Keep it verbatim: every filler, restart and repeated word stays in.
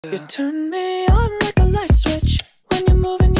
You turn me on like a light switch when you're moving